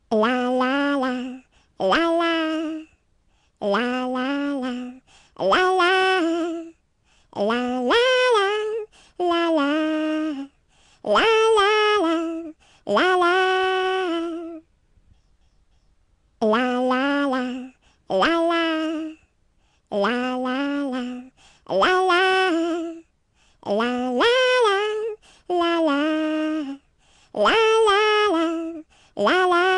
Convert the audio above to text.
La la la, la la, la la la, la la, la la la, la la, la la la, la la, la la la, la la, la la la, la la, la la la, la la, la la la, la la.